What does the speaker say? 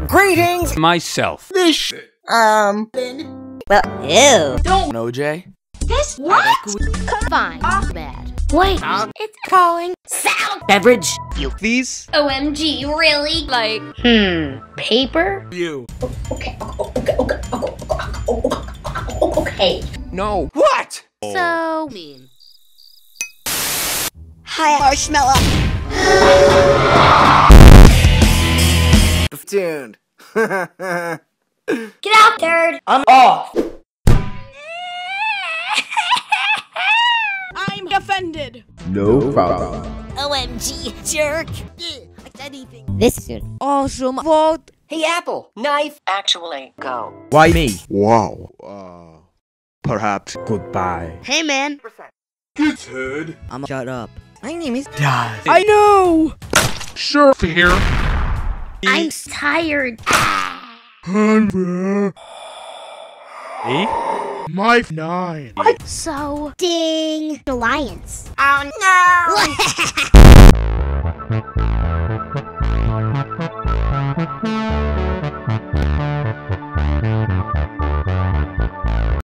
Greetings! Myself. This Well, ew. Don't OJ. This what? Fine. Bad. Wait. It's calling. Sound. Beverage. These? OMG, really? Like, paper? You. Okay. No. What? So mean. Hi, marshmallow. Tuned. Get out, nerd! I'm off. I'm offended. No problem. OMG, jerk. Like anything. This suit. Awesome vote. Hey, Apple. Knife. Actually, go. Why me? Wow. Perhaps. Goodbye. Hey, man. It's head. I'm shut up. My name is Die. I know. Sure. Here. I'm tired. Me? My 9. So, ding. Alliance. Oh no!